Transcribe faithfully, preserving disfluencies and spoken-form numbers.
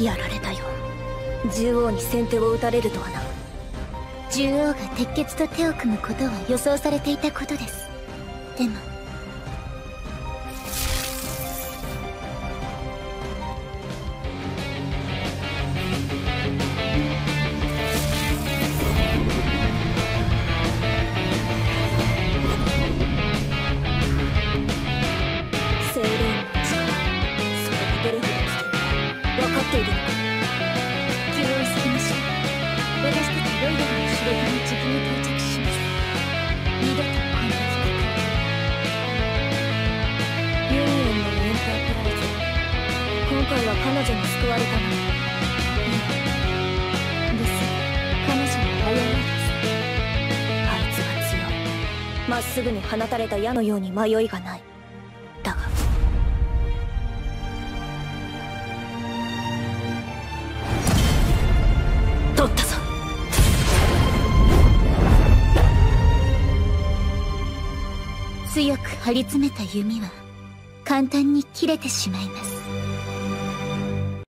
やられたよ。獣王に先手を打たれるとはな。 獣王が鉄血と手を組むことは予想されていたことです。でもセイレーンの力、それがどれほど危険か分かっているのか。 急を急ぎましょう。私たちロイヤルの主力にじきに到着します。二度とこんな企ユニオンのエンタープライズ、今回は彼女に救われたな。 画です。彼女は危ういです。 あいつは強い。まっすぐに放たれた矢のように迷いがない。だが取ったぞ。 強く張り詰めた弓は簡単に切れてしまいます。